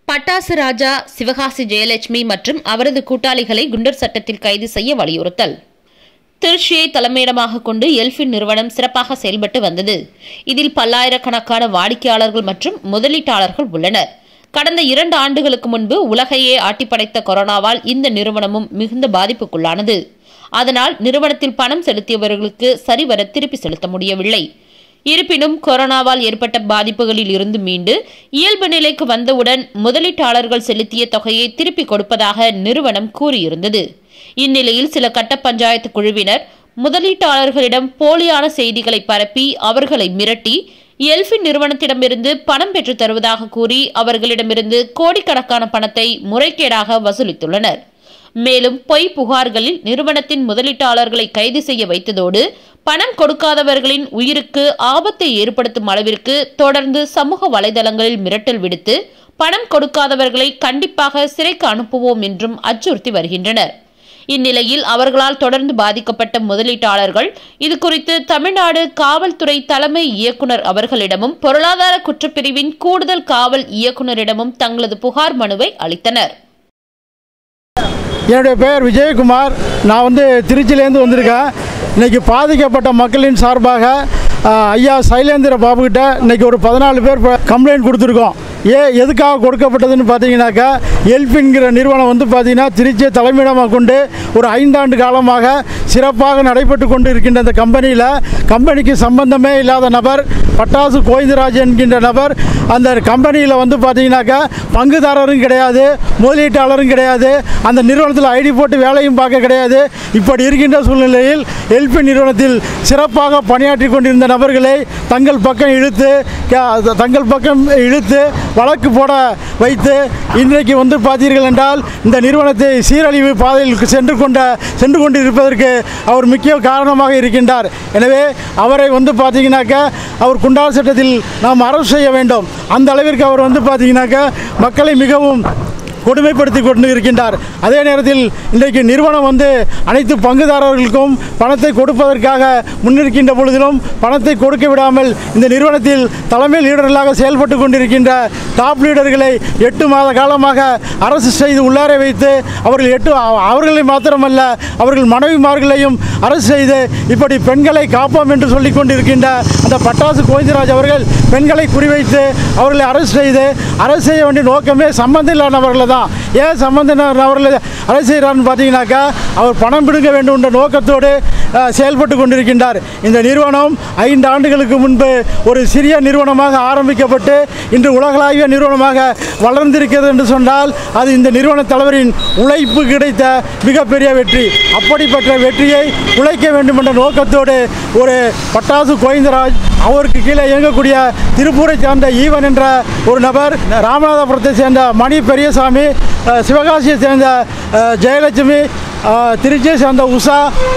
பட்டாசு ராஜா சிவகாசி ஜெயலட்சுமி மற்றும் அவரது கூட்டாளிகளை குண்டர் சட்டத்தில் கைது செய்ய வலியுறுத்தல். திருச்சியை தலைமையிடமாக கொண்டு எல்ஃபின் நிறுவனம் சிறப்பாக செயல்பட்டு வந்தது. இதில் பல்லாயிரக்கணக்கான வாடிக்கையாளர்கள் மற்றும் முதலீட்டாளர்கள் உள்ளனர். கடந்த 2 ஆண்டுகளுக்கு முன்பு உலகையே ஆட்டிப்படைத்த கொரோனாவால் இந்த நிறுவனமும் மிகுந்த பாதிப்புக்குள்ளானது. அதனால் நிறுவனத்தில் பணம் செலுத்தியவர்களுக்கு சரிவர திருப்பி செலுத்த முடியவில்லை. இருப்பினும் கொரோனாவால் ஏற்பட்ட பாதிப்புகளில் இருந்து மீண்டு இயல்பு நிலைக்கு வந்தவுடன் முதலீட்டாளர்கள் செலுத்திய தொகையை திருப்பிக் கொடுப்பதாக நிறுவனம் கூறியிருந்தது. இந்நிலையில் சில கட்ட பஞ்சாயத்து குழுவினர் முதலீட்டாளர்களிடம் போலியான செய்திகளை பரப்பி அவர்களை மிரட்டி எல்ஃபின் நிறுவனத்திடமிருந்து பணம் பெற்றுத் தருவதாக கூறி அவர்களிடமிருந்து கோடிக்கணக்கான பணத்தை முறைகேடாக வசூலித்துள்ளனர். மேலும் பொய் புகார்களில் நிறுவனத்தின் முதலீட்டாளர்களை கைது செய்ய வைத்ததோடு பணம் கொடுக்காதவர்களின் உயிருக்கு ஆபத்தை ஏற்படுத்தும் அளவிற்கு தொடர்ந்து சமூக வலைதளங்களில் மிரட்டல் விடுத்து பணம் கொடுக்காதவர்களை கண்டிப்பாக சிறைக்கு அனுப்புவோம் என்றும் அச்சுறுத்தி வருகின்றனர். இந்நிலையில் அவர்களால் தொடர்ந்து பாதிக்கப்பட்ட முதலீட்டாளர்கள் இதுகுறித்து தமிழ்நாடு காவல்துறை தலைமை இயக்குநர் அவர்களிடமும் பொருளாதார குற்றப்பிரிவின் கூடுதல் காவல் இயக்குநரிடமும் தங்களது புகார் மனுவை அளித்தனர். என்னுடைய பெயர் விஜயகுமார். நான் திருச்சியிலேருந்து வந்திருக்கேன். இன்றைக்கி பாதிக்கப்பட்ட மக்களின் சார்பாக ஐயா சைலேந்திர பாபுக்கிட்ட இன்றைக்கி ஒரு 14 பேர் கம்ப்ளைண்ட் கொடுத்துருக்கோம். எதுக்காக கொடுக்கப்பட்டதுன்னு பார்த்தீங்கன்னாக்கா, எல்ஃபின்கிற நிறுவனம் பார்த்தீங்கன்னா திருச்சியை தலைமையிடமாக கொண்டு ஒரு 5 ஆண்டு காலமாக சிறப்பாக நடைபெற்று கொண்டு இருக்கின்ற அந்த கம்பெனிக்கு சம்பந்தமே இல்லாத நபர் பட்டாசு கோவிந்தராஜ் என்கின்ற நபர் அந்த கம்பெனியில் பார்த்தீங்கன்னாக்கா பங்குதாரரும் கிடையாது, முதலீட்டாளரும் கிடையாது, அந்த நிறுவனத்தில் ஐடி போட்டு வேலையும் பார்க்க கிடையாது. இப்படி இருக்கின்ற சூழ்நிலையில் எல்ஃபின் நிறுவனத்தில் சிறப்பாக பணியாற்றி கொண்டிருந்த நபர்களை தங்கள் பக்கம் இழுத்து வழக்கு போட வைத்து இன்றைக்கு பார்த்தீர்கள் என்றால் இந்த நிறுவனத்தை சீரழிவு பாதையில் சென்று கொண்டிருப்பதற்கு அவர் முக்கிய காரணமாக இருக்கின்றார். எனவே அவரை பார்த்தீங்கன்னாக்கா அவர் குண்டர் சட்டத்தில் நாம் அரசு செய்ய வேண்டும். அந்த அளவிற்கு அவர் பார்த்தீங்கன்னாக்கா மக்களை மிகவும் கொடுமைப்படுத்தி கொண்டு இருக்கின்றார். அதே நேரத்தில் இன்றைக்கு நிறுவனம் அனைத்து பங்குதாரர்களுக்கும் பணத்தை கொடுப்பதற்காக முன்னிருக்கின்ற பொழுதிலும் பணத்தை கொடுக்க விடாமல் இந்த நிறுவனத்தில் தலைமை லீடர்களாக செயல்பட்டு கொண்டிருக்கின்ற டாப் லீடர்களை 8 மாத காலமாக அரசு செய்து உள்ளார வைத்து அவர்களை மாத்திரமல்ல அவர்கள் மனைவிமார்களையும் அரசு செய்து இப்படி பெண்களை காப்போம் என்று சொல்லிக் கொண்டிருக்கின்ற அந்த பட்டாசு கோவிந்தராஜ் அவர்கள் பெண்களை குறிவைத்து அவர்களை அரசு செய்ய வேண்டிய நோக்கமே சம்பந்தம் இல்லாதவர்கள் தான். ஏன் சம்பந்தம் அவர்களை அரசு செய்கிறார்னு பார்த்தீங்கன்னாக்கா அவர் பணம் பிடுங்க வேண்டும் என்ற நோக்கத்தோடு செயல்பட்டு கொண்டிருக்கின்றார். இந்த நிறுவனம் 5 ஆண்டுகளுக்கு முன்பு ஒரு சிறிய நிறுவனமாக ஆரம்பிக்கப்பட்டு இன்று உலகளாவிய நிறுவனமாக வளர்ந்திருக்கிறது என்று சொன்னால் அது இந்த நிறுவன தலைவரின் உழைப்பு கிடைத்த மிகப்பெரிய வெற்றி. அப்படிப்பட்ட வெற்றியை உழைக்க வேண்டும் என்ற நோக்கத்தோடு ஒரு பட்டாசு கோவிந்தராஜ் அவருக்கு கீழே இயங்கக்கூடிய திருப்பூரை சேர்ந்த ஈவன் என்ற ஒரு நபர், ராமநாதபுரத்தை சேர்ந்த மணி பெரியசாமி, சிவகாசியை சேர்ந்த ஜெயலட்சுமி, திருச்சியை சேர்ந்த உஷா,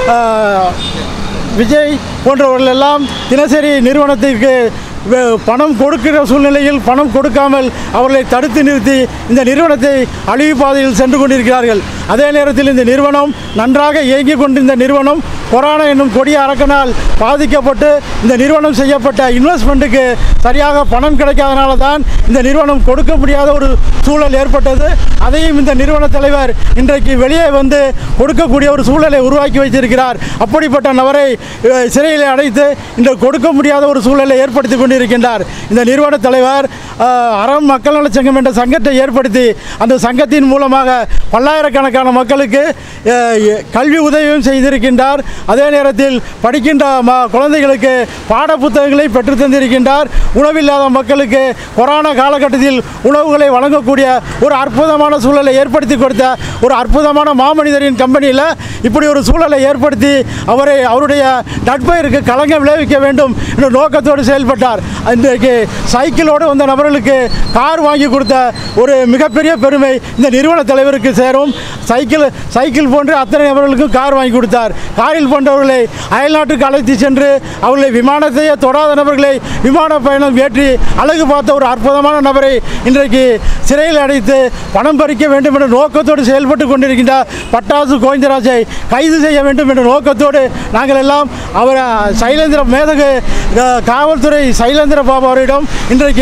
விஜய் போன்றவர்கள் எல்லாம் தினசரி நிறுவனத்திற்கு பணம் கொடுக்கிற சூழ்நிலையில் பணம் கொடுக்காமல் அவர்களை தடுத்து நிறுத்தி இந்த நிறுவனத்தை அழிவு பாதையில் சென்று கொண்டிருக்கிறார்கள். அதே நேரத்தில் இந்த நிறுவனம் நன்றாக இயங்கிக் கொண்டிருந்த நிறுவனம் கொரோனா என்னும் கொடிய அரக்கனால் பாதிக்கப்பட்டு இந்த நிறுவனம் செய்யப்பட்ட இன்வெஸ்ட்மெண்ட்டுக்கு சரியாக பணம் கிடைக்காதனால தான் இந்த நிறுவனம் கொடுக்க முடியாத ஒரு சூழல் ஏற்பட்டது. அதையும் இந்த நிறுவன தலைவர் இன்றைக்கு வெளியே கொடுக்கக்கூடிய ஒரு சூழலை உருவாக்கி வைத்திருக்கிறார். அப்படிப்பட்ட நபரை சிறையில் அடைத்து இன்று கொடுக்க முடியாத ஒரு சூழலை ஏற்படுத்தி கொண்டிருக்கின்றார். இந்த நிறுவன தலைவர் அறம் மக்கள் நலச் சங்கம் என்ற சங்கத்தை ஏற்படுத்தி அந்த சங்கத்தின் மூலமாக பல்லாயிரக்கணக்கான மக்களுக்கு கல்வி உதவியும் செய்திருக்கின்றார். அதே நேரத்தில் படிக்கின்ற குழந்தைகளுக்கு பாட புத்தகங்களை பெற்று தந்திருக்கின்றார். உணவில்லாத மக்களுக்கு கொரோனா காலகட்டத்தில் உணவுகளை வழங்கக்கூடிய ஒரு அற்புதமான சூழலை ஏற்படுத்தி கொடுத்த ஒரு அற்புதமான மாமனிதரின் கம்பெனியில் இப்படி ஒரு சூழலை ஏற்படுத்தி அவருடைய நட்பெயருக்கு களங்கம் விளைவிக்க வேண்டும் என்ற நோக்கத்தோடு செயல்பட்டார். இன்றைக்கு சைக்கிளோடு வந்த நபர்களுக்கு கார் வாங்கி கொடுத்த ஒரு மிகப்பெரிய பெருமை இந்த நிறுவன தலைவருக்கு சேரும். சைக்கிள் போன்று அத்தனை நபர்களுக்கும் கார் வாங்கி கொடுத்தார். காரில் போன்றவர்களை அயல்நாட்டுக்கு அழைத்து சென்று அவர்களை விமானத்தையே தொடாத நபர்களை விமான பயணம் ஏற்றி அழகு பார்த்த ஒரு அற்புதமான நபரை இன்றைக்கு சிறையில் அடைத்து பணம் பறிக்க வேண்டும் என்ற நோக்கத்தோடு செயல்பட்டு கொண்டிருக்கின்ற பட்டாசு கோவிந்தராஜை கைது செய்ய வேண்டும் என்ற நோக்கத்தோடு நாங்கள் எல்லாம் அவர் சைலேந்திர மேதகு காவல்துறை சைலேந்திர பாபு அவரிடம் இன்றைக்கு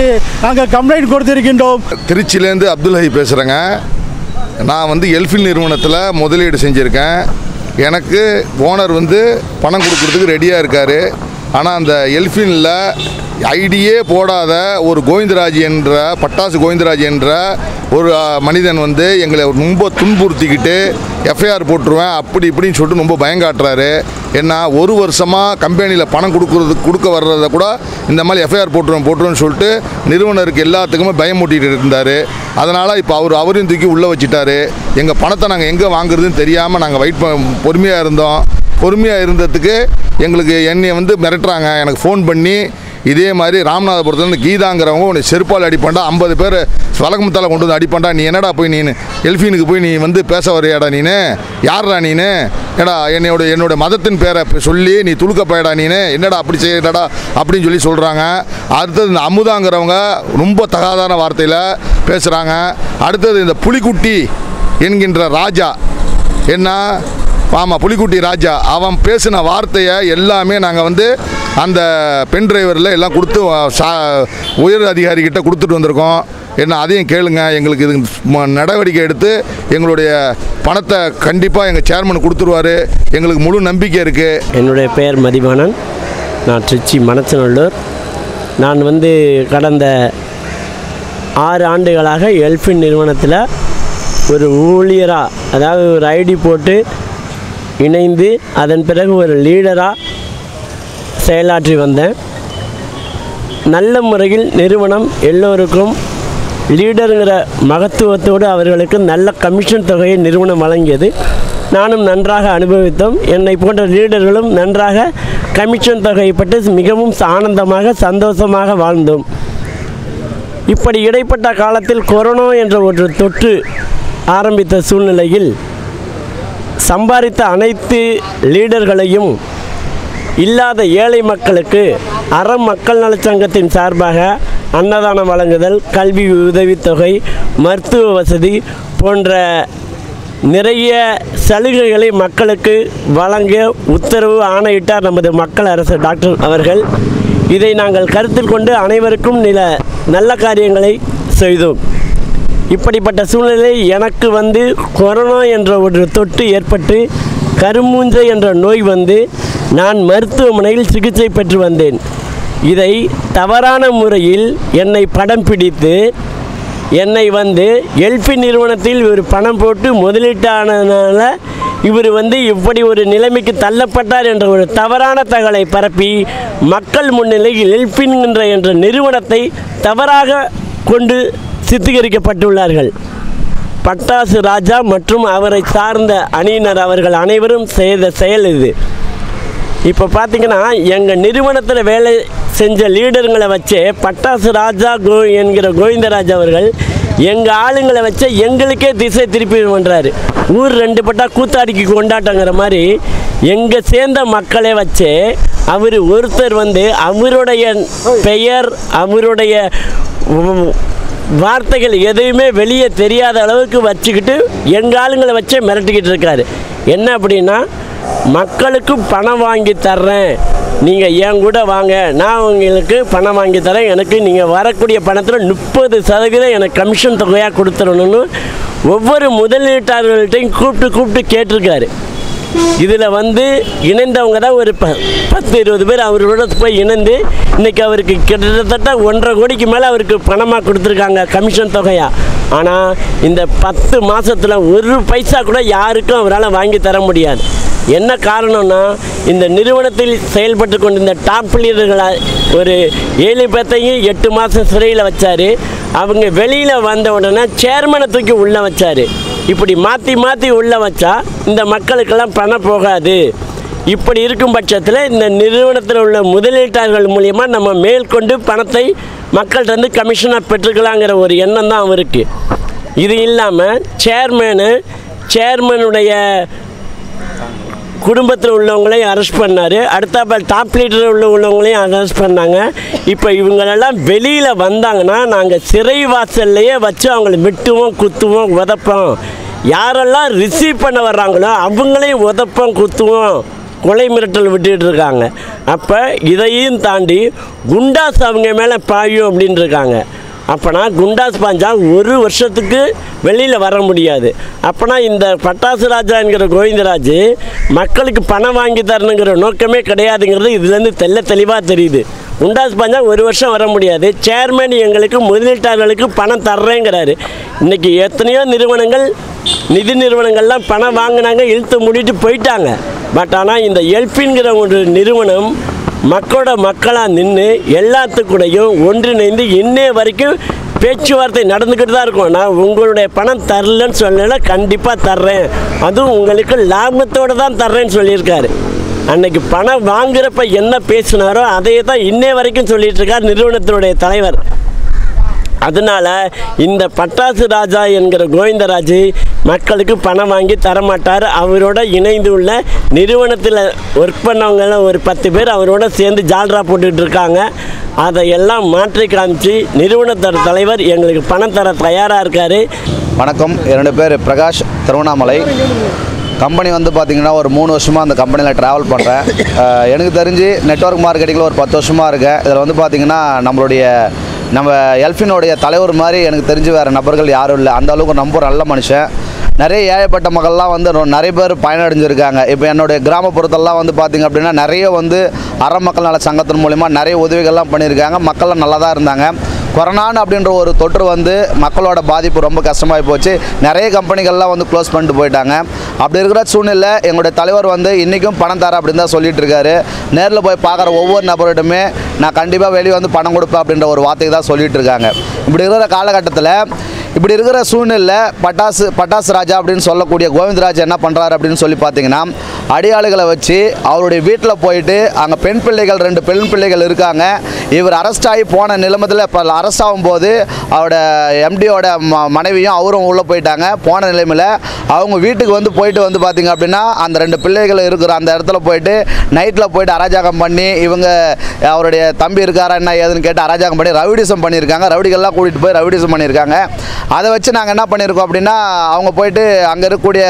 நாங்கள் கம்ப்ளைண்ட் கொடுத்திருக்கின்றோம். திருச்சியிலேருந்து அப்துல் ஹை பேசுகிறேங்க. நான் எல்ஃபின் நிறுவனத்தில் முதலீடு செஞ்சுருக்கேன். எனக்கு ஓனர் பணம் கொடுக்குறதுக்கு ரெடியாக இருக்கார். ஆனால் அந்த எல்ஃபினில் ஐடியே போடாத ஒரு கோவிந்தராஜ் என்ற பட்டாசு கோவிந்தராஜ் என்ற ஒரு மனிதன் எங்களை ரொம்ப துன்புறுத்திக்கிட்டு எஃப்ஐஆர் போட்டுருவேன் அப்படி இப்படின்னு சொல்லிட்டு ரொம்ப பயங்காட்டுறாரு. ஏன்னா ஒரு வருஷமாக கம்பெனியில் பணம் கொடுக்க வர்றதை கூட இந்த மாதிரி எஃப்ஐஆர் போட்டுருவேன்னு சொல்லிட்டு நிறுவனருக்கு எல்லாத்துக்குமே பயமூட்டிகிட்டு இருந்தார். அதனால் இப்போ அவரையும் தூக்கி உள்ளே வச்சுட்டாரு. எங்கள் பணத்தை நாங்கள் எங்கே வாங்குறதுன்னு தெரியாமல் நாங்கள் பொறுமையாக இருந்தோம். பொறுமையாக இருந்ததுக்கு எங்களுக்கு என்னை மிரட்டுறாங்க. எனக்கு ஃபோன் பண்ணி இதே மாதிரி ராமநாதபுரத்துலேருந்து கீதாங்கிறவங்க உன்னை செருப்பால் அடிப்பாண்டா, 50 பேர் வழக்கமத்தால் கொண்டு அடிப்பாண்டா, நீ என்னடா போய் எல்ஃபினுக்கு போய் நீ பேச வரையாடா, யாரா ஏடா என்னோட மதத்தின் பேரை சொல்லி நீ துளுக்கப்பயடா, என்னடா அப்படி செய்யடா அப்படின்னு சொல்லி சொல்கிறாங்க. அடுத்தது இந்த அமுதாங்கிறவங்க ரொம்ப தகாதான வார்த்தையில் பேசுகிறாங்க. அடுத்தது இந்த புலிக்குட்டி என்கின்ற ராஜா, என்ன ஆமாம் புலிக்குட்டி ராஜா, அவன் பேசின வார்த்தையை எல்லாமே நாங்கள் அந்த பென் டிரைவரில் எல்லாம் கொடுத்து உயர் அதிகாரிகிட்ட கொடுத்துட்டு வந்திருக்கோம். என்ன அதையும் கேளுங்க. எங்களுக்கு இது நடவடிக்கை எடுத்து எங்களுடைய பணத்தை கண்டிப்பாக எங்கள் சேர்மன் கொடுத்துருவார். எங்களுக்கு முழு நம்பிக்கை இருக்குது. என்னுடைய பெயர் மதிவாணன். நான் திருச்சி மணச்சநல்லூர். நான் கடந்த 6 ஆண்டுகளாக எல்ஃபின் நிறுவனத்தில் ஒரு ஊழியராக, அதாவது ஒரு ஐடி போட்டு இணைந்து அதன் பிறகு ஒரு லீடராக செயலாற்றி வந்தேன். நல்ல முறையில் நிறுவனம் எல்லோருக்கும் லீடருங்கிற மகத்துவத்தோடு அவர்களுக்கு நல்ல கமிஷன் தொகையை நிறுவனம் வழங்கியது. நானும் நன்றாக அனுபவித்தோம். என்னை போன்ற லீடர்களும் நன்றாக கமிஷன் தொகையை பற்றி மிகவும் ஆனந்தமாக சந்தோஷமாக வாழ்ந்தோம். இப்படி இடைப்பட்ட காலத்தில் கொரோனா என்ற ஒரு தொற்று ஆரம்பித்த சூழ்நிலையில் சம்பாதித்த அனைத்து லீடர்களையும் இல்லாத ஏழை மக்களுக்கு அறம் மக்கள் நலச்சங்கத்தின் சார்பாக அன்னதானம் வழங்குதல், கல்வி உதவித்தொகை, மருத்துவ வசதி போன்ற நிறைய சலுகைகளை மக்களுக்கு வழங்க உத்தரவு ஆணையிட்டார் நமது மக்கள் அரசு டாக்டர் அவர்கள். இதை நாங்கள் கருத்தில் கொண்டு அனைவருக்கும் நல்ல காரியங்களை செய்தோம். இப்படிப்பட்ட சூழ்நிலை எனக்கு கொரோனா என்ற ஒரு தொற்று ஏற்பட்டு கருமூஞ்சை என்ற நோய் நான் மருத்துவமனையில் சிகிச்சை பெற்று வந்தேன். இதை தவறான முறையில் என்னை படம் பிடித்து என்னை எல்ஃபின் நிறுவனத்தில் ஒரு பணம் போட்டு முதலீட்டானதுனால இவர் இப்படி ஒரு நிலைமைக்கு தள்ளப்பட்டார் என்ற ஒரு தவறான தகவலை பரப்பி மக்கள் முன்னிலையில் எல்ஃபின் என்ற நிறுவனத்தை தவறாக கொண்டு சித்தரிக்கப்பட்டுள்ளார்கள். பட்டாசு ராஜா மற்றும் அவரை சார்ந்த அணியினர் அவர்கள் அனைவரும் செய்த செயல் இது. இப்போ பார்த்தீங்கன்னா எங்கள் நிறுவனத்தில் வேலை செஞ்ச லீடருங்களை வச்சு பட்டாசு ராஜா என்கிற கோவிந்தராஜ் அவர்கள் எங்கள் ஆளுங்களை வச்சு எங்களுக்கே திசை திருப்பி பண்ணுறாரு. ஊர் 2 பட்டா கூத்தாடிக்கு கொண்டாட்டங்கிற மாதிரி எங்கள் சேர்ந்த மக்களை வச்சு அவர் ஒருத்தர் அவருடைய பெயர், அவருடைய வார்த்தைகள் எதையுமே வெளியே தெரியாத அளவுக்கு வச்சுக்கிட்டு எங்கள் ஆளுங்களை வச்சே மிரட்டிக்கிட்டு இருக்காரு. என்ன அப்படின்னா, மக்களுக்கு பணம் வாங்கி தர்றேன், நீங்கள் என் கூட வாங்க, நான் உங்களுக்கு பணம் வாங்கி தரேன், எனக்கு நீங்கள் வரக்கூடிய பணத்தில் 30% எனக்கு கமிஷன் தொகையாக கொடுத்துடணும்னு ஒவ்வொரு முதலீட்டாளர்கள்ட்டையும் கூப்பிட்டு கேட்டிருக்காரு. இதில் இணைந்தவங்க தான் ஒரு 10-20 பேர் அவரோட போய் இணைந்து இன்றைக்கி அவருக்கு கிட்டத்தட்ட 1.5 கோடிக்கு மேலே அவருக்கு பணமாக கொடுத்துருக்காங்க கமிஷன் தொகையாக. ஆனால் இந்த 10 மாதத்தில் 1 பைசா கூட யாருக்கும் அவரால் வாங்கி தர முடியாது. என்ன காரணம்னா, இந்த நிறுவனத்தில் செயல்பட்டு கொண்டிருந்த டாப் லீடர்களை ஒரு 7 பேர்த்தையும் 8 மாதம் சிறையில் வச்சார். அவங்க வெளியில் வந்த உடனே சேர்மனை தூக்கி உள்ளே வச்சார். இப்படி மாற்றி உள்ளே வச்சா இந்த மக்களுக்கெல்லாம் பணம் போகாது. இப்படி இருக்கும் பட்சத்தில் இந்த நிறுவனத்தில் உள்ள முதலீட்டாளர்கள் மூலியமாக நம்ம மேற்கொண்டு பணத்தை மக்கள்கிட்ட கமிஷனாக பெற்றுக்கலாங்கிற ஒரு எண்ணம் தான் அவருக்கு. இது இல்லாமல் சேர்மனுடைய குடும்பத்தில் உள்ளவங்களையும் அரெஸ்ட் பண்ணார். அடுத்தாப்ப டாப் லீடர் உள்ளவங்களையும் அரெஸ்ட் பண்ணாங்க. இப்போ இவங்களெல்லாம் வெளியில் வந்தாங்கன்னா நாங்கள் சிறை வாசல்லையே வச்சு அவங்கள வெட்டுவோம், குத்துவோம், உதப்போம். யாரெல்லாம் ரிசீவ் பண்ண வர்றாங்களோ அவங்களையும் உதப்போம், குத்துவோம், கொலை மிரட்டல் விட்டுக்கிட்டு இருக்காங்க. அப்போ இதையும் தாண்டி குண்டாஸ் அவங்க மேலே பாயும் அப்படின்னு இருக்காங்க. அப்போனா குண்டாஸ் பாஞ்சா ஒரு வருஷத்துக்கு வெளியில் வர முடியாது. அப்போனா இந்த பட்டாசு ராஜா என்கிற கோவிந்தராஜ் மக்களுக்கு பணம் வாங்கி தரணுங்கிற நோக்கமே கிடையாதுங்கிறது இதுலேருந்து தெளிவாக தெரியுது. குண்டாஸ் பாஞ்சா ஒரு வருஷம் வர முடியாது. சேர்மேன் எங்களுக்கு முதலீட்டாளர்களுக்கு பணம் தர்றேங்கிறாரு. இன்றைக்கி எத்தனையோ நிறுவனங்கள் நிதி நிறுவனங்கள்லாம் பணம் வாங்கினாங்க, இழுத்து மூடிட்டு போயிட்டாங்க. பட் ஆனால் இந்த எல்ஃபின்கிற ஒரு நிறுவனம் மக்களோட மக்களாக நின்று எல்லாத்துக்கூடையும் ஒன்றிணைந்து இன்னே வரைக்கும் பேச்சுவார்த்தை நடந்துக்கிட்டு தான் இருக்கும். நான் உங்களுடைய பணம் தரலன்னு சொல்லலை, கண்டிப்பாக தர்றேன், அதுவும் உங்களுக்கு லாபத்தோடு தான் தர்றேன்னு சொல்லியிருக்காரு. அன்னைக்கு பணம் வாங்குறப்ப என்ன பேசினாரோ அதையே தான் இன்னே வரைக்கும் சொல்லிட்டு இருக்கார் நிறுவனத்தினுடைய தலைவர். அதனால் இந்த பட்டாசு ராஜா என்கிற கோவிந்தராஜ் மக்களுக்கு பணம் வாங்கி தரமாட்டார். அவரோட இணைந்து உள்ள நிறுவனத்தில் ஒர்க் பண்ணவங்க ஒரு 10 பேர் அவரோட சேர்ந்து ஜால்ரா போட்டுக்கிட்டு இருக்காங்க. அதையெல்லாம் மாற்றி காமிச்சு நிறுவனத்தோட தலைவர் எங்களுக்கு பணம் தர தயாராக இருக்கார். வணக்கம், என்னோடய பேர் பிரகாஷ், திருவண்ணாமலை. கம்பெனி வந்து பார்த்திங்கன்னா ஒரு 3 வருஷமாக அந்த கம்பெனியில் ட்ராவல் பண்ணுறேன். எனக்கு தெரிஞ்சு நெட்வொர்க் மார்க்கெட்டிங்கில் ஒரு 10 வருஷமாக இருக்கேன். இதில் வந்து பார்த்திங்கன்னா நம்ம எல்ஃபினோடைய தலைவர் மாதிரி எனக்கு தெரிஞ்சு வேறு நபர்கள் யாரும் இல்லை. அந்த அளவுக்கு ரொம்ப நல்ல மனுஷன். நிறைய ஏழைப்பட்ட மக்கள்லாம் வந்து நிறைய பேர் பயனடைஞ்சிருக்காங்க. இப்போ என்னுடைய கிராமப்புறத்தெல்லாம் வந்து பார்த்திங்க அப்படின்னா நிறைய வந்து மக்கள் நல சங்கத்தின் மூலிமா நிறைய உதவிகள்லாம் பண்ணியிருக்காங்க. மக்கள்லாம் நல்லா தான் இருந்தாங்க. கொரோனான்னு அப்படின்ற ஒரு தொற்று வந்து மக்களோட பாதிப்பு ரொம்ப கஷ்டமாகி போச்சு. நிறைய கம்பெனிகள்லாம் வந்து க்ளோஸ் பண்ணிட்டு போயிட்டாங்க. அப்படி இருக்கிற சூழ்நிலை எங்களுடைய தலைவர் வந்து இன்றைக்கும் பணம் தர அப்படின்னு தான் சொல்லிட்டு இருக்காரு. நேரில் போய் பார்க்குற ஒவ்வொரு நபரிடமே நான் கண்டிப்பாக வெளியே வந்து பணம் கொடுப்பேன் அப்படின்ற ஒரு வார்த்தைக்கு தான் சொல்லிட்டு இருக்காங்க. இப்படி இருக்கிற காலகட்டத்தில் இப்படி இருக்கிற சூழ்நிலை பட்டாசு ராஜா அப்படின்னு சொல்லக்கூடிய கோவிந்தராஜ் என்ன பண்ணுறாரு அப்படின்னு சொல்லி பார்த்தீங்கன்னா, அடியாளுகளை வச்சு அவருடைய வீட்டில் போயிட்டு அங்கே பெண் பிள்ளைகள் 2 பெண் பிள்ளைகள் இருக்காங்க. இவர் அரெஸ்ட் ஆகி போன நிலைமத்தில் இப்போ அரெஸ்ட் ஆகும்போது அவரோட எம்டியோட மனைவியும் அவரும் உள்ளே போயிட்டாங்க. போன நிலைமையில் அவங்க வீட்டுக்கு வந்து போயிட்டு வந்து பார்த்திங்க அப்படின்னா அந்த 2 பிள்ளைகள் இருக்கிற அந்த இடத்துல போயிட்டு நைட்டில் போயிட்டு அராஜகம் பண்ணி இவங்க அவருடைய தம்பி இருக்காரா என்ன ஏதுன்னு கேட்டு அராஜகம் பண்ணி ரவுடிசம் பண்ணியிருக்காங்க. ரவுடிகள்லாம் கூட்டிகிட்டு போய் ரவுடிசம் பண்ணியிருக்காங்க. அதை வச்சு நாங்கள் என்ன பண்ணியிருக்கோம் அப்படின்னா, அவங்க போயிட்டு அங்கே இருக்கக்கூடிய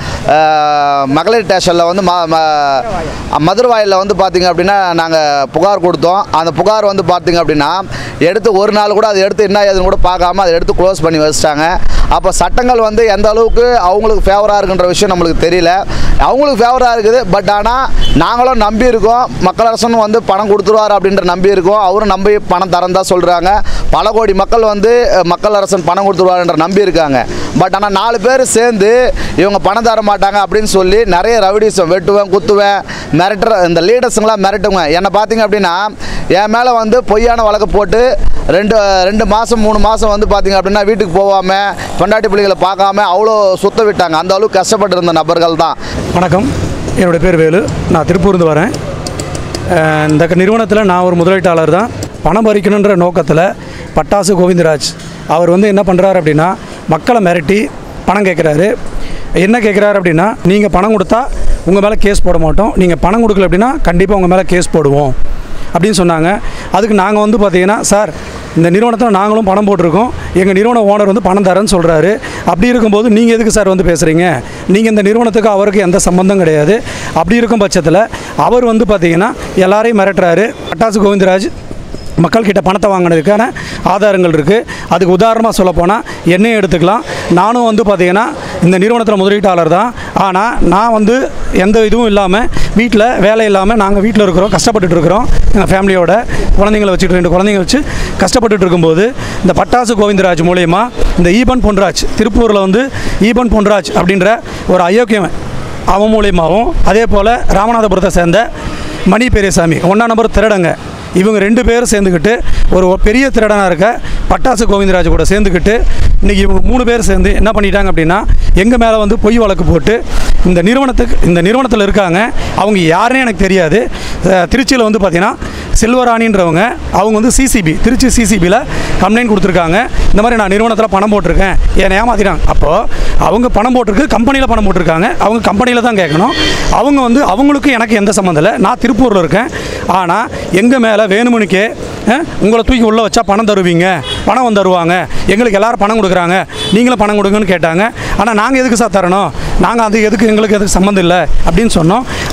மகளிர் ஸ்டேஷனில் வந்து மதுரவாயில் வந்து பார்த்திங்க அப்படின்னா நாங்கள் புகார் கொடுத்தோம். அந்த புகார் வந்து பார்த்திங்க அப்படின்னா எடுத்து ஒரு நாள் கூட அதை எடுத்து என்ன ஏதுன்னு கூட பார்க்காம அதை எடுத்து க்ளோஸ் பண்ணி வச்சிட்டாங்க. அப்போ சட்டங்கள் வந்து எந்த அளவுக்கு அவங்களுக்கு ஃபேவராக இருக்குன்ற விஷயம் நம்மளுக்கு தெரியல. அவங்களுக்கு ஃபேவராக இருக்குது. பட் ஆனால் நாங்களும் நம்பி இருக்கோம், மக்கள் அரசன் வந்து பணம் கொடுத்துருவார் அப்படின்ற நம்பி இருக்கோம். அவரும் நம்பி பணம் தரந்தா சொல்கிறாங்க. பல கோடி மக்கள் வந்து மக்கள் அரசன் பணம் கொடுத்துருவாருன்ற நம்பி இருக்காங்க. பட் ஆனால் 4 பேர் சேர்ந்து இவங்க பணம் தர மாட்டாங்க அப்படின்னு சொல்லி நிறைய ரவுடிசம் வெட்டுவேன் குத்துவேன் மிரட்டுற இந்த லீடர்ஸுங்களாம் மிரட்டுவேன். என்னை பார்த்திங்க அப்படின்னா என் மேலே வந்து பொய்யான வழக்கு போட்டு 2 மாதம் 3 மாதம் வந்து பார்த்திங்க அப்படின்னா வீட்டுக்கு போகாமல் பொண்டாட்டி பிள்ளைகளை பார்க்காம அவ்வளோ சுத்த விட்டாங்க. அந்த அளவுக்கு கஷ்டப்பட்டு இருந்த நபர்கள் தான். வணக்கம், என்னோடய பேர் வேலு, நான் திருப்பூர்ந்து வரேன். இந்த நிறுவனத்தில் நான் ஒரு முதலீட்டாளர் தான். பணம் பறிக்கணுன்ற நோக்கத்தில் பட்டாசு கோவிந்தராஜ் அவர் வந்து என்ன பண்ணுறாரு அப்படின்னா மக்களை மிரட்டி பணம் கேட்குறாரு. என்ன கேட்குறாரு அப்படின்னா, நீங்கள் பணம் கொடுத்தா உங்கள் மேலே கேஸ் போட மாட்டோம், நீங்கள் பணம் கொடுக்கல அப்படின்னா கண்டிப்பாக உங்கள் மேலே கேஸ் போடுவோம் அப்படின்னு சொன்னாங்க. அதுக்கு நாங்கள் வந்து பார்த்திங்கன்னா, சார் இந்த நிறுவனத்தில் நாங்களும் பணம் போட்டிருக்கோம், எங்கள் நிறுவன ஓனர் வந்து பணம் தரேன்னு சொல்கிறாரு. அப்படி இருக்கும்போது நீங்கள் எதுக்கு சார் வந்து பேசுகிறீங்க? நீங்கள் இந்த நிறுவனத்துக்கு அவருக்கு எந்த சம்பந்தம் கிடையாது. அப்படி இருக்கும் பட்சத்தில் அவர் வந்து பார்த்திங்கன்னா எல்லாரையும் மிரட்டுறாரு. பட்டாசு கோவிந்தராஜ் மக்கள்கிட்ட பணத்தை வாங்கினதுக்கான ஆதாரங்கள் இருக்குது. அதுக்கு உதாரணமாக சொல்லப்போனால் என்னையும் எடுத்துக்கலாம். நானும் வந்து பார்த்திங்கன்னா இந்த நிறுவனத்தில் முதலீட்டாளர் தான். ஆனால் நான் வந்து எந்த இதுவும் இல்லாமல் வீட்டில் வேலை இல்லாமல் நாங்கள் வீட்டில் இருக்கிறோம், கஷ்டப்பட்டுட்டு இருக்கிறோம். எங்கள் ஃபேமிலியோட குழந்தைங்களை வச்சுட்டு 2 குழந்தைங்க வச்சு கஷ்டப்பட்டுட்டு இருக்கும்போது இந்த பட்டாசு கோவிந்தராஜ் மூலயமா இந்த ஈபன் பொன்ராஜ் திருப்பூரில் வந்து ஈபன் பொன்ராஜ் அப்படின்ற ஒரு அயோக்கியவன் அவன் மூலியமாகவும், அதே போல் ராமநாதபுரத்தை சேர்ந்த மணி பெரியசாமி 1ஆம் நம்பர் திருடங்க, இவங்க 2 பேரும் சேர்ந்துக்கிட்டு ஒரு பெரிய திருடனாக இருக்க பட்டாசு கோவிந்தராஜ் கூட சேர்ந்துக்கிட்டு இன்றைக்கி இவங்க 3 பேர் சேர்ந்து என்ன பண்ணிட்டாங்க அப்படின்னா எங்கள் மேலே வந்து பொய் வழக்கு போட்டு இந்த நிறுவனத்தில் இருக்காங்க. அவங்க யாருன்னே எனக்கு தெரியாது. திருச்சியில் வந்து பார்த்திங்கன்னா செல்வராணின்றவங்க அவங்க வந்து திருச்சி சிசிபியில் கம்ப்ளைண்ட் கொடுத்துருக்காங்க. இந்த மாதிரி நான் நிறுவனத்தில் பணம் போட்டிருக்கேன், என்னை ஏமாற்றிட்டாங்க. அப்போது அவங்க பணம் போட்டிருக்கு, கம்பெனியில் பணம் போட்டிருக்காங்க, அவங்க கம்பெனியில் தான் கேட்கணும். அவங்க வந்து அவங்களுக்கு எனக்கு எந்த சம்மந்தம் இல்லை. நான் திருப்பூரில் இருக்கேன். ஆனால் எங்கள் மேலே வேணுமணிக்கே உங்களை தூக்கி உள்ளே வச்சா பணம் தருவீங்க, பணம் தருவாங்க, எங்களுக்கு எல்லோரும் பணம் கொடுக்குறாங்க, நீங்களும் பணம் கொடுங்கன்னு கேட்டாங்க. ஆனால் நாங்கள் எதுக்கு சார் தரணும், நாங்கள் அது எதுக்கு எங்களுக்கு எதுக்கு சம்மந்தம் இல்லை அப்படின்னு சொன்னோம்.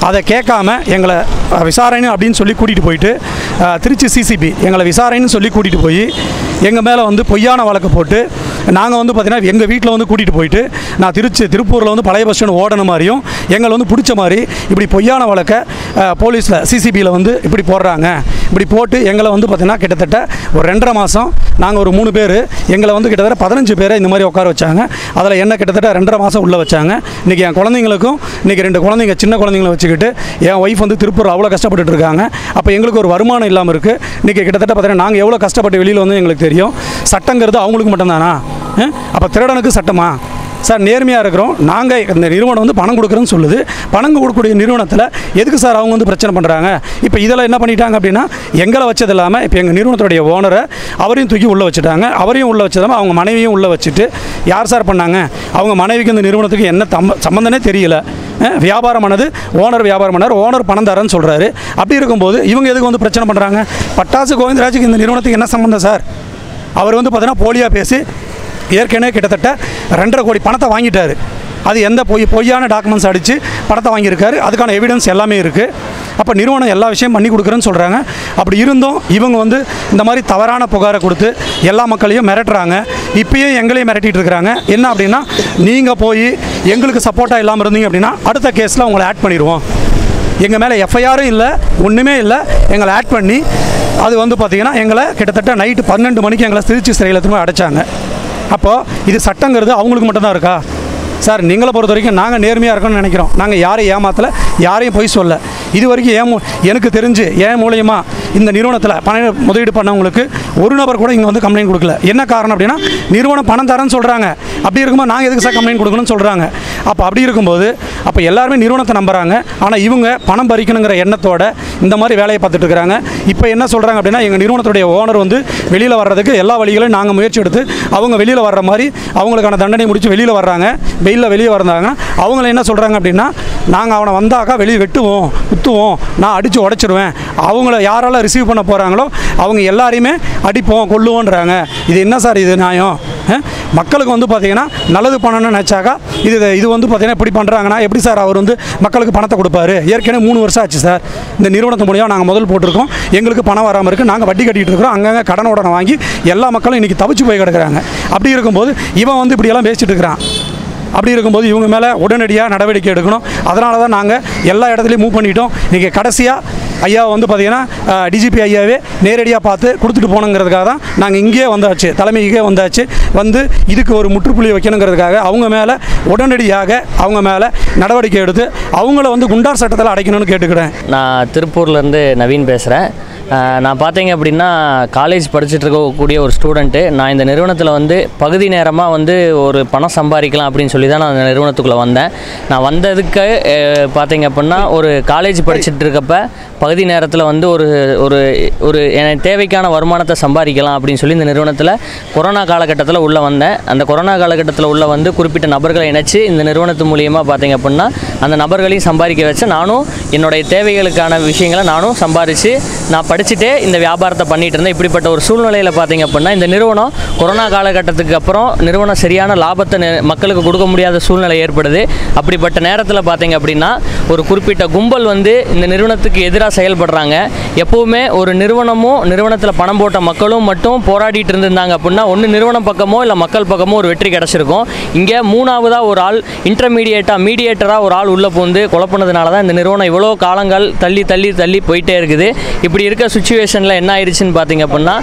அதை கேட்காம எங்களை விசாரணை அப்படின்னு சொல்லி கூட்டிகிட்டு போயிட்டு திருச்சி சிசிபி எங்களை விசாரணைன்னு சொல்லி கூட்டிகிட்டு போய் எங்கள் மேலே வந்து பொய்யான வழக்கு போட்டு நாங்கள் வந்து பார்த்திங்கன்னா எங்கள் வீட்டில் வந்து கூட்டிகிட்டு போயிட்டு நான் திருப்பூரில் வந்து பழைய பஸ் ஸ்டாண்ட் ஓடன மாதிரியும் எங்களை வந்து பிடிச்ச மாதிரி இப்படி பொய்யான வழக்கை போலீஸில் சிசிபியில் வந்து இப்படி போடுறாங்க. இப்படி போட்டு எங்களை வந்து பார்த்திங்கன்னா கிட்டத்தட்ட ஒரு 2.5 மாதம் நாங்கள் ஒரு 3 பேர் எங்களை வந்து கிட்டத்தட்ட 15 பேரை இந்த மாதிரி உட்கார வச்சாங்க. அதில் என்ன கிட்டத்தட்ட 2.5 மாதம் உள்ளே வச்சாங்க. இன்றைக்கி என் குழந்தைங்களுக்கும் இன்றைக்கி 2 குழந்தைங்க சின்ன குழந்தைங்களை வச்சுக்கிட்டு என் ஒய்ஃப் வந்து திருப்பூர் அவ்வளோ கஷ்டப்பட்டுட்டு இருக்காங்க. அப்போ எங்களுக்கு ஒரு வருமானம் இல்லாமல் இருக்குது. இன்றைக்கி கிட்டத்தட்ட பார்த்திங்கன்னா நாங்கள் எவ்வளோ கஷ்டப்பட்டு வெளியில் வந்து எங்களுக்கு தெரியும். சட்டங்கிறது அவங்களுக்கு மட்டும்தானா? அப்போ திருடனுக்கு சட்டமா? சார் நேர்மையாக இருக்கிறோம். நாங்கள் இந்த நிறுவனம் வந்து பணம் கொடுக்குறேன்னு சொல்லுது. பணம் கொடுக்கக்கூடிய நிறுவனத்தில் எதுக்கு சார் அவங்க வந்து பிரச்சனை பண்ணுறாங்க? இப்போ இதில் என்ன பண்ணிட்டாங்க அப்படின்னா எங்களை வச்சது இல்லாமல் இப்போ எங்கள் நிறுவனத்துடைய ஓனரை அவரையும் தூக்கி உள்ளே வச்சுட்டாங்க. அவரையும் உள்ளே வச்சதாமல் அவங்க மனைவியும் உள்ளே வச்சுட்டு யார் சார் பண்ணாங்க? அவங்க மனைவிக்கு இந்த நிறுவனத்துக்கு என்ன சம்மந்தனே தெரியல. வியாபாரமானது ஓனர் வியாபாரம் பண்ணார், ஓனர் பணம் தரேன்னு சொல்கிறாரு. அப்படி இருக்கும்போது இவங்க எதுக்கு வந்து பிரச்சனை பண்ணுறாங்க? பட்டாசு கோவிந்தராஜுக்கு இந்த நிறுவனத்துக்கு என்ன சம்மந்தம் சார்? அவர் வந்து பார்த்தீங்கன்னா போலியாக பேசி ஏற்கனவே கிட்டத்தட்ட 2.5 கோடி பணத்தை வாங்கிட்டார். அது எந்த பொய்யான டாக்குமெண்ட்ஸ் அடித்து பணத்தை வாங்கியிருக்காரு. அதுக்கான எவிடன்ஸ் எல்லாமே இருக்குது. அப்போ நிறுவனம் எல்லா விஷயம் பண்ணி கொடுக்குறேன்னு சொல்கிறாங்க. அப்படி இருந்தும் இவங்க வந்து இந்த மாதிரி தவறான புகாரை கொடுத்து எல்லா மக்களையும் மிரட்டுறாங்க. இப்பயும் எங்களையும் மிரட்டிகிட்டு இருக்கிறாங்க. என்ன அப்படின்னா நீங்கள் போய் எங்களுக்கு சப்போர்ட்டாக இல்லாமல் இருந்தீங்க அப்படின்னா அடுத்த கேஸில் உங்களை ஆட் பண்ணிடுவோம். எங்கள் மேலே எஃப்ஐஆரும் இல்லை, ஒன்றுமே இல்லை. எங்களை ஆட் பண்ணி அது வந்து பார்த்திங்கன்னா எங்களை கிட்டத்தட்ட நைட்டு 12 மணிக்கு எங்களை திருச்சி சிறையில் திரும்ப அடைச்சாங்க. அப்போது இது சட்டங்கிறது அவங்களுக்கு மட்டும்தான் இருக்கா? சார் நீங்களை பொறுத்த வரைக்கும் நாங்கள் நேர்மையாக இருக்கணும்னு நினைக்கிறோம். நாங்கள் யாரையும் ஏமாற்றலை, யாரையும் பொய் சொல்ல. இது வரைக்கும் எனக்கு தெரிஞ்சு என் மூலயமா இந்த நிறுவனத்தில் பணம் முதலீடு பண்ணவங்களுக்கு ஒரு நபர் கூட இங்கே வந்து கம்ப்ளைண்ட் கொடுக்கல. என்ன காரணம் அப்படின்னா நிறுவனம் பணம் தரேன்னு சொல்கிறாங்க. அப்படி இருக்கும்போது நாங்கள் எதுக்கு சார் கம்ப்ளைண்ட் கொடுக்கணும்னு சொல்கிறாங்க. அப்படி இருக்கும்போது அப்போ எல்லாருமே நிறுவனத்தை நம்புகிறாங்க. ஆனால் இவங்க பணம் பறிக்கணுங்கிற எண்ணத்தோட இந்த மாதிரி வேலையை பார்த்துட்டு இருக்கிறாங்க. இப்போ என்ன சொல்கிறாங்க அப்படின்னா எங்கள் நிறுவனத்துடைய ஓனர் வந்து வெளியில் வர்றதுக்கு எல்லா வழிகளையும் நாங்கள் முயற்சி எடுத்து அவங்க வெளியில் வர்ற மாதிரி அவங்களுக்கான தண்டனை முடித்து வெளியில் வர்றாங்க. வெயிலில் வெளியே வந்தாங்க. அவங்கள என்ன சொல்கிறாங்க அப்படின்னா நாங்கள் அவனை வந்தாக்கா வெளியே வெட்டுவோம், குத்துவோம், நான் அடித்து உடைச்சிருவேன். அவங்கள யாரெல்லாம் ரிசீவ் பண்ண போகிறாங்களோ அவங்க எல்லாரையுமே அடிப்போம், கொல்லுவோன்றாங்க. இது என்ன சார் இது நியாயம்? மக்களுக்கு வந்து பார்த்திங்கன்னா நல்லது பண்ணணும்னு நினச்சாக்கா இது வந்து பார்த்திங்கன்னா இப்படி பண்ணுறாங்கன்னா எப்படி சார் அவர் வந்து மக்களுக்கு பணத்தை கொடுப்பாரு? ஏற்கனவே 3 வருஷம் ஆச்சு சார் இந்த நிறுவனத்து மூலியம் நாங்கள் முதல் போட்டிருக்கோம். எங்களுக்கு பணம் வராமல் இருக்குது. நாங்கள் வட்டி கட்டிகிட்டு இருக்கிறோம். அங்கங்கே கடனை வாங்கி எல்லா மக்களும் இன்றைக்கி தவிச்சு போய் கிடக்குறாங்க. அப்படி இருக்கும்போது இவன் வந்து இப்படியெல்லாம் பேசிகிட்டு இருக்கிறான். அப்படி இருக்கும்போது இவங்க மேலே உடனடியாக நடவடிக்கை எடுக்கணும். அதனால தான் நாங்கள் எல்லா இடத்துலையும் மூவ் பண்ணிட்டோம். இன்றைக்கி கடைசியாக ஐயா வந்து பார்த்திங்கன்னா டிஜிபி ஐயாவே நேரடியாக பார்த்து கொடுத்துட்டு போகணுங்கிறதுக்காக தான் நாங்கள் இங்கேயே வந்தாச்சு, தலைமைக்கே வந்தாச்சு. வந்து இதுக்கு ஒரு முற்றுப்புள்ளி வைக்கணுங்கிறதுக்காக அவங்க மேலே உடனடியாக அவங்க மேலே நடவடிக்கை எடுத்து அவங்கள வந்து குண்டார் சட்டத்தில் அடைக்கணும்னு கேட்டுக்கிறேன். நான் திருப்பூர்லேருந்து நவீன் பேசுகிறேன். நான் பார்த்தீங்க அப்படின்னா காலேஜ் படிச்சுட்டு இருக்கக்கூடிய ஒரு ஸ்டூடெண்ட்டு. நான் இந்த நிறுவனத்தில் வந்து பகுதி நேரமாக வந்து ஒரு பணம் சம்பாதிக்கலாம் அப்படின்னு சொல்லி தான் நான் இந்த நிறுவனத்துக்குள்ளே வந்தேன். நான் வந்ததுக்கு பார்த்தீங்க அப்படின்னா ஒரு காலேஜ் படிச்சுட்டு இருக்கப்போ பகுதி நேரத்தில் வந்து ஒரு ஒரு ஒரு எனக்கு தேவைக்கான வருமானத்தை சம்பாதிக்கலாம் அப்படின்னு சொல்லி இந்த நிறுவனத்தில் கொரோனா காலகட்டத்தில் உள்ளே வந்தேன். அந்த கொரோனா காலகட்டத்தில் உள்ளே வந்து குறிப்பிட்ட நபர்களை இணைச்சி இந்த நிறுவனத்து மூலியமாக பார்த்தீங்க அப்படின்னா அந்த நபர்களையும் சம்பாதிக்க வச்சு நானும் என்னுடைய தேவைகளுக்கான விஷயங்களை நானும் சம்பாதிச்சு நான் படிச்சுட்டே இந்த வியாபாரத்தை பண்ணிகிட்டு இருந்தேன். இப்படிப்பட்ட ஒரு சூழ்நிலையில் பார்த்தீங்க அப்படின்னா இந்த நிறுவனம் கொரோனா காலகட்டத்துக்கு அப்புறம் நிறுவனம் சரியான லாபத்தை மக்களுக்கு கொடுக்க முடியாத சூழ்நிலை ஏற்படுது. அப்படிப்பட்ட நேரத்தில் பார்த்தீங்க அப்படின்னா ஒரு குறிப்பிட்ட கும்பல் வந்து இந்த நிறுவனத்துக்கு எதிராக செயல்படுறாங்க. எப்போவுமே ஒரு நிறுவனமும் நிறுவனத்தில் பணம் போட்ட மக்களும் மட்டும் போராடிட்டு இருந்திருந்தாங்க அப்படின்னா ஒன்று நிறுவனம் பக்கமோ இல்லை மக்கள் பக்கமோ ஒரு வெற்றி கிடச்சிருக்கும். இங்கே மூணாவதாக ஒரு ஆள் மீடியேட்டராக ஒரு ஆள் உள்ளே பூந்து குழப்பினதுனால தான் இந்த நிறுவனம் இவ்வளோ காலங்கள் தள்ளி போயிட்டே இருக்குது. இப்படி இருக்க சுச்சுவேஷனில் என்ன ஆயிடுச்சுன்னு பார்த்தீங்க அப்படின்னா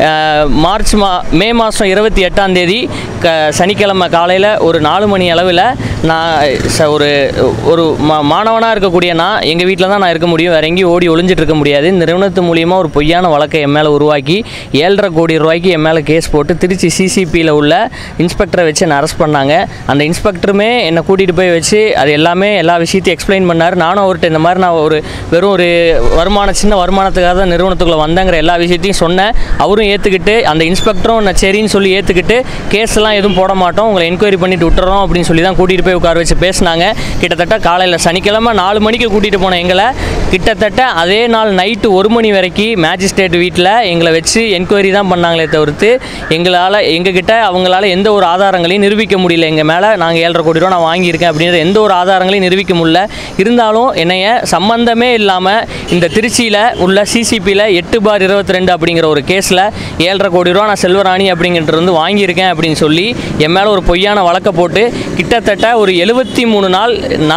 மே மாதம் 28ஆம் தேதி சனிக்கிழமை காலையில் ஒரு 4 மணி அளவில் நான் ஒரு மாணவனாக இருக்கக்கூடிய நான் எங்கள் வீட்டில் தான் நான் இருக்க முடியும், வேறு எங்கேயும் ஓடி ஒளிஞ்சிட்டு இருக்க முடியாது. இந்த நிறுவனத்து மூலியமாக ஒரு பொய்யான வழக்கை என் மேலே உருவாக்கி 7.5 கோடி ரூபாய்க்கு என் மேலே கேஸ் போட்டு திருச்சி சிசிபியில் உள்ள இன்ஸ்பெக்டரை வச்சு என்னை அரெஸ்ட் பண்ணாங்க. அந்த இன்ஸ்பெக்டருமே என்னை கூட்டிகிட்டு போய் வச்சு அது எல்லாமே எல்லா விஷயத்தையும் எக்ஸ்பிளைன் பண்ணார். நானும் அவர்கிட்ட இந்த மாதிரி நான் வெறும் ஒரு சின்ன வருமானத்துக்காக தான் நிறுவனத்துக்குள்ளே வந்தேங்கிற எல்லா விஷயத்தையும் சொன்னேன். அவரும் ஏற்றுக்கிட்டு, அந்த இன்ஸ்பெக்டரும் நான் சரின்னு சொல்லி ஏற்றுக்கிட்டு, கேஸ்லாம் எதுவும் போட மாட்டோம், உங்களை என்கொயரி பண்ணிட்டு விட்டுறோம் அப்படின்னு சொல்லி தான் கூட்டிகிட்டு போய் உட்கார வச்சு பேசினாங்க. கிட்டத்தட்ட காலையில் சனிக்கிழமை 4 மணிக்கு கூட்டிகிட்டு போன எங்களை கிட்டத்தட்ட அதே நாள் நைட்டு 1 மணி வரைக்கும் மேஜிஸ்ட்ரேட் வீட்டில் எங்களை வச்சு என்கொயரி தான் பண்ணாங்களே தவிர்த்து எங்ககிட்ட அவங்களால எந்த ஒரு ஆதாரங்களையும் நிரூபிக்க முடியல. எங்கள் மேலே நாங்கள் 7.5 கோடி ரூபா நான் வாங்கியிருக்கேன் அப்படின்ற எந்த ஒரு ஆதாரங்களையும் நிரூபிக்க முடியல. இருந்தாலும் என்னைய சம்பந்தமே இல்லாமல் இந்த திருச்சியில் உள்ள சிசிபியில் 8/22 அப்படிங்கிற ஒரு கேஸில் 7.5 கோடி ரூபா நான் செல்வராணி அப்படிங்கிறது வந்து வாங்கியிருக்கேன் அப்படின்னு சொல்லி என் மேலே ஒரு பொய்யான வழக்கை போட்டு கிட்டத்தட்ட ஒரு 73 நாள்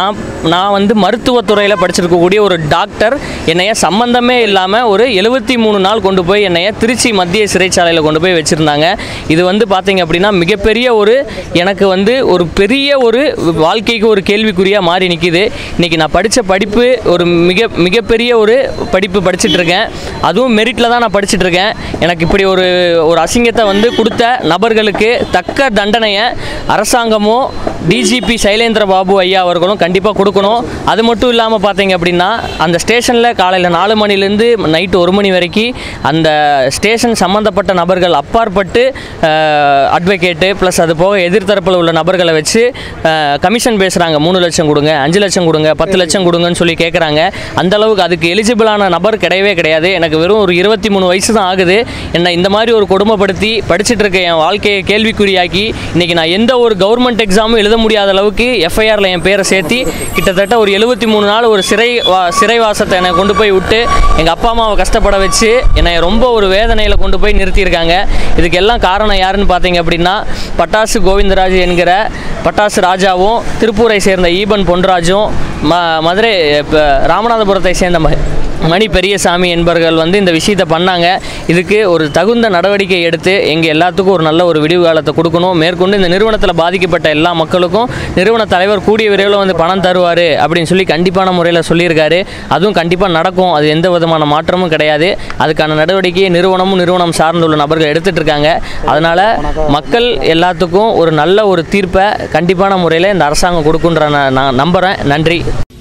நான் வந்து மருத்துவத்துறையில் படிச்சிருக்கக்கூடிய ஒரு டாக்டர் என்னைய சம்பந்தமே இல்லாமல் ஒரு 73 நாள் கொண்டு போய் என்னைய திருச்சி மத்திய சிறைச்சாலையில் கொண்டு போய் வச்சுருந்தாங்க. இது வந்து பார்த்தீங்க அப்படின்னா மிகப்பெரிய ஒரு எனக்கு வந்து ஒரு பெரிய ஒரு வாழ்க்கைக்கு ஒரு கேள்விக்குறியாக மாறி நிற்கிது. இன்றைக்கி நான் படித்த படிப்பு ஒரு மிகப்பெரிய ஒரு படிப்பு படிச்சுட்ருக்கேன். அதுவும் மெரிட்டில் தான் நான் படிச்சுட்ருக்கேன். எனக்கு இப்படி ஒரு அசிங்கத்தை வந்து கொடுத்த நபர்களுக்கு தக்க தண்டனையை அரசாங்கமோ டிஜிபி சைலேந்திர பாபு ஐயா அவர்களும் கண்டிப்பாக கொடுக்கணும். அது மட்டும் இல்லாமல் பார்த்தீங்க அப்படின்னா அந்த ஸ்டேஷனில் காலையில் 4 மணிலேருந்து நைட்டு 1 மணி வரைக்கும் அந்த ஸ்டேஷன் சம்மந்தப்பட்ட நபர்கள் அப்பாற்பட்டு அட்வொகேட்டு ப்ளஸ் அது போக எதிர்த்தரப்பில் உள்ள நபர்களை வச்சு கமிஷன் பேசுகிறாங்க. 3 லட்சம் கொடுங்க, 5 லட்சம் கொடுங்க, 10 லட்சம் கொடுங்கன்னு சொல்லி கேட்குறாங்க. அந்தளவுக்கு அதுக்கு எலிஜிபிளான நபர் கிடையவே கிடையாது. எனக்கு வெறும் ஒரு 23 வயசு தான் ஆகுது. என்னை இந்த மாதிரி ஒரு கொடுமைப்படுத்தி படிச்சுட்டு இருக்க என் வாழ்க்கையை கேள்விக்குறியாக்கி இன்றைக்கி நான் எந்த ஒரு கவர்மெண்ட் எக்ஸாமும் எழுத முடியாத அளவுக்கு எஃப்ஐஆரில் என் பேரை சேர்த்தி கிட்டத்தட்ட ஒரு 73 நாள் ஒரு சிறைவாசத்தை என்னை கொண்டு போய் விட்டு எங்கள் அப்பா அம்மாவை கஷ்டப்பட வச்சு என்னை ரொம்ப ஒரு வேதனையில் கொண்டு போய் நிறுத்தியிருக்காங்க. இதுக்கு எல்லாம் காரணம் யாருன்னு பார்த்தீங்க அப்படின்னா பட்டாசு கோவிந்தராஜ் என்கிற பட்டாசு ராஜாவும், திருப்பூரை சேர்ந்த ஈபன் பொன்ராஜும், மதுரை ராமநாதபுரத்தை சேர்ந்த மணி பெரியசாமி என்பவர்கள் வந்து இந்த விஷயத்தை பண்ணாங்க. இதுக்கு ஒரு தகுந்த நடவடிக்கை எடுத்து எங்கள் எல்லாத்துக்கும் ஒரு நல்ல ஒரு விடிவு காலத்தை கொடுக்கணும். மேற்கொண்டு இந்த நிறுவனத்தில் பாதிக்கப்பட்ட எல்லா மக்களுக்கும் நிறுவன தலைவர் கூடிய விரைவில் வந்து பணம் தருவார் அப்படின்னு சொல்லி கண்டிப்பான முறையில் சொல்லியிருக்காரு. அதுவும் கண்டிப்பாக நடக்கும். அது எந்த விதமான மாற்றமும் கிடையாது. அதுக்கான நடவடிக்கையை நிறுவனம் சார்ந்துள்ள நபர்கள் எடுத்துகிட்டு இருக்காங்க. அதனால் மக்கள் எல்லாத்துக்கும் ஒரு நல்ல ஒரு தீர்ப்பை கண்டிப்பான முறையில் இந்த அரசாங்கம் கொடுக்குன்ற நான் நம்புகிறேன். நன்றி.